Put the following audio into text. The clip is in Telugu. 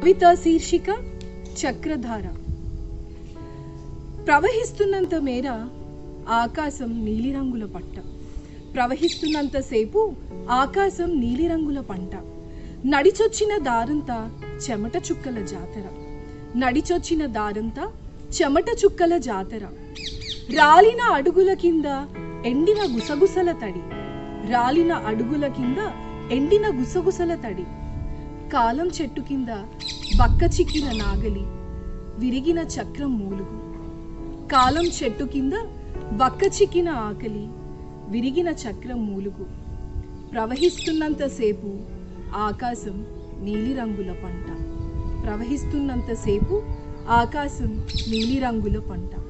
కవితా శీర్షిక చక్రధార. ప్రవహిస్తున్నంత మేర ఆకాశం నీలిరంగుల పట్ట, ప్రవహిస్తున్నంతసేపు ఆకాశం నీలిరంగుల పంట. నడిచొచ్చిన దారంతా చెమట చుక్కల జాతర, నడిచొచ్చిన దారంతా చెమట చుక్కల జాతర. రాలిన అడుగుల కింద ఎండిన గుసగుసల తడి, రాలిన అడుగుల కింద ఎండిన గుసగుసల తడి. కాలం చెట్టు కింద బక్క చిక్కిన నాగలి, విరిగిన చక్రం మూలుగు. కాలం చెట్టు కింద బక్క చిక్కిన ఆకలి, విరిగిన చక్రం మూలుగు. ప్రవహిస్తున్నంతసేపు ఆకాశం నీలిరంగుల పంట, ప్రవహిస్తున్నంతసేపు ఆకాశం నీలిరంగుల పంట.